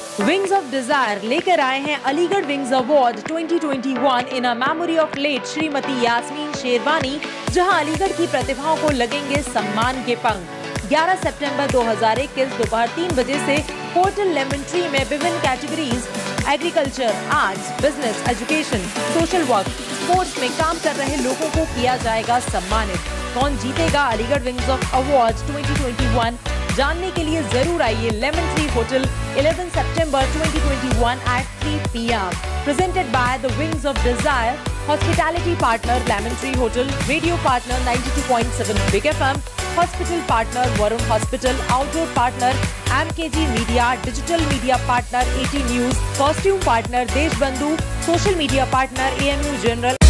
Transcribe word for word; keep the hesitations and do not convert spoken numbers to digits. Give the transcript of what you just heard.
Wings of desire लेकर आए हैं Aligarh wings award twenty twenty one in a memory of late Shrimati Yasmeen Sherwani, जहां अलीगढ़ की प्रतिभाओं को लगेंगे सम्मान के पंख। ग्यारह सितंबर दो हज़ार इक्कीस दोपहर तीन बजे से होटल लेमन ट्री में विभिन्न categories agriculture, arts, business, education, social work, sports में काम कर रहे लोगों को किया जाएगा सम्मानित। कौन जीतेगा Aligarh wings of award twenty twenty one, जानने के लिए जरूर आइए lemon tree hotel eleven September twenty twenty-one at three p m Presented by the Wings of Desire, Hospitality Partner Lemon Tree Hotel, Radio Partner ninety-two point seven Big F M, Hospital Partner Varun Hospital, Outdoor Partner M K G Media, Digital Media Partner eighty News, Costume Partner Deshbandhu, Social Media Partner A M U General.